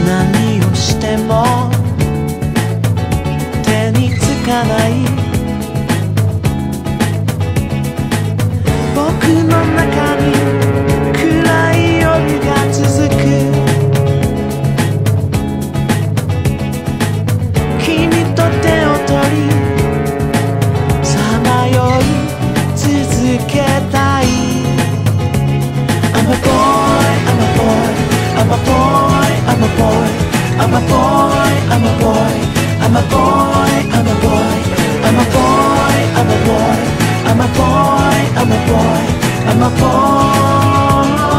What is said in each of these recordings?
何をしても手につかない。僕の中に暗い夜が続く。君と手を取りさまよい続けたい。I'm a boy, I'm a boy, I'm a boy, I'm a boy, I'm a boy, I'm a boy, I'm a boy, I'm a boy, I'm a boy, I'm a boy, I'm a boy, I'm a boy, I'm a boy.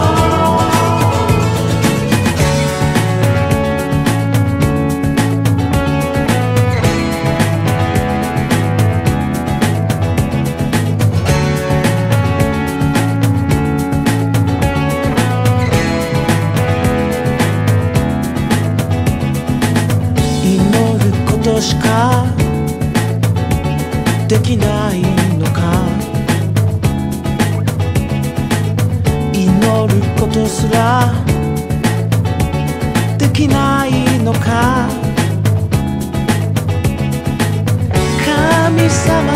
祈ることしかできないのか。祈ることすらできないのか。神様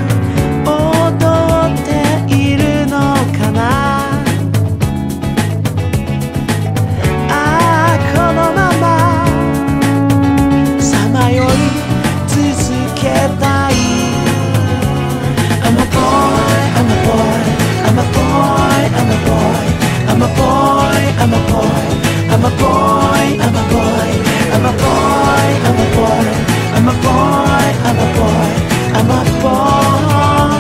は踊っているのかな。ああこのままさまよい続けたい。I'm a boy, I'm a boy, I'm a boy, I'm a boy, I'm a boy, I'm a boy, I'm a boy, I'm a boy, I'm a boy, I'm a boy, I'm a boy, I'm a boy, I'm a boy.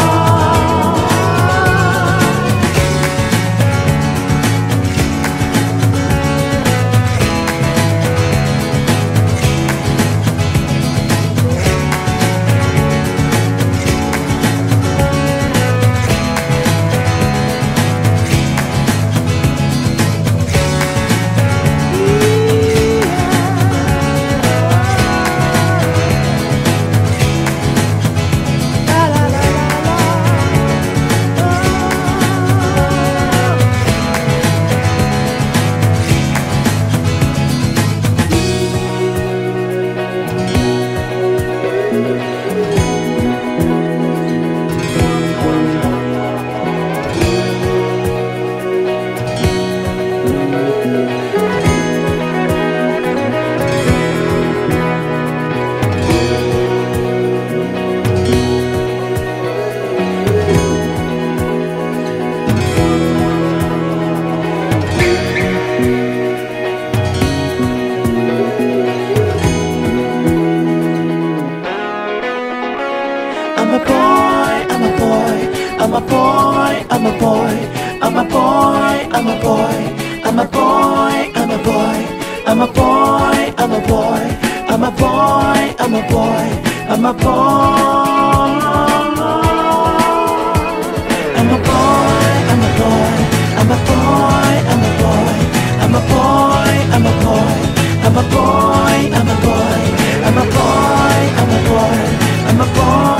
I'm a boy, I'm a boy, I'm a boy, I'm a boy, I'm a boy, I'm a boy, I'm a boy, I'm a boy, I'm a boy, I'm a boy, I'm a boy, I'm a boy, I'm a boy. I'm a boy, I'm a boy, I'm a boy, I'm a boy, I'm a boy, I'm a boy, I'm a boy, I'm a boy, I'm a boy, I'm a boy, I'm a boy.